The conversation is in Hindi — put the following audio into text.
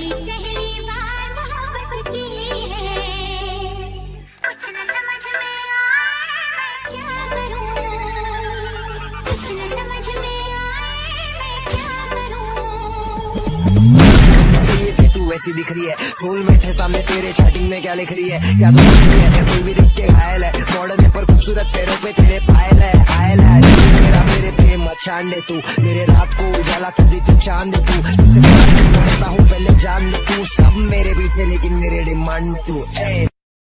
पहली बार मोहब्बत की है, कुछ न समझ में आए मैं क्या करूं, कुछ न समझ में आए मैं क्या करूं। चाहिए थी तू वैसी दिख रही है, स्कूल में थे सामने तेरे चैटिंग में क्या लिख रही है, क्या तो लिख रही है, कोई भी दिख के घायल है, मॉडर्न पर खूबसूरत पैरों पे तेरे पायल है, आयल है तेरा मेरे पे मचान ले तू, मेरे रात को उजाला कर दी तू, चांद तू, तुझसे कहता हूँ पहले जान ले तू, सब मेरे पीछे लेकिन मेरे डिमांड में तू।